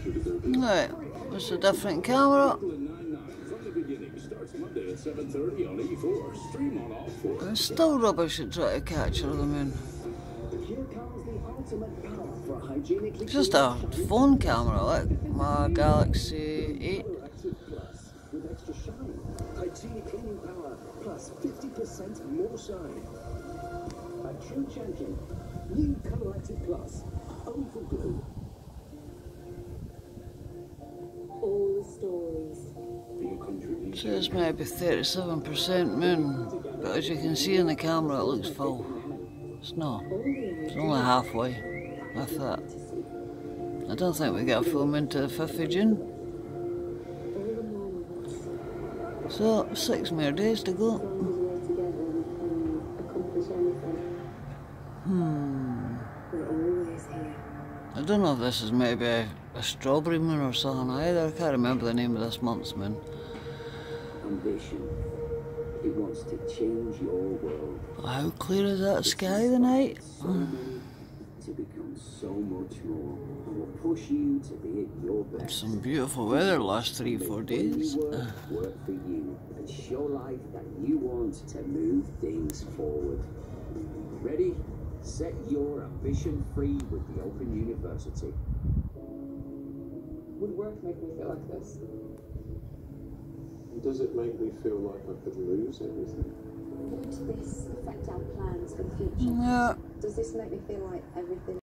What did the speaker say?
Right, it's a different camera. It's still rubbish at trying to capture the moon. It's just a phone camera, like my Galaxy 8. With extra shine, hygienic cleaning power plus 50% more shine. A true champion, new Colour Active Plus, Oval Blue. All the stories. Says maybe 37% moon, but as you can see in the camera, it looks full. It's not. It's only halfway, if that. I don't think we get a full moon to the 5th of June. So, 6 more days to go. I don't know if this is maybe a strawberry moon or something either. I can't remember the name of this month's moon. Ambition. It wants to change your world. How clear is that sky tonight? To become so much more. And will push you to be at your best. Some beautiful weather the last 3-4 days. Work for you and show life that you want to move things forward. Ready? Set your ambition free with the Open University. Would work make me feel like this? Does it make me feel like I could lose everything? Would this affect our plans for the future? Yeah. Does this make me feel like everything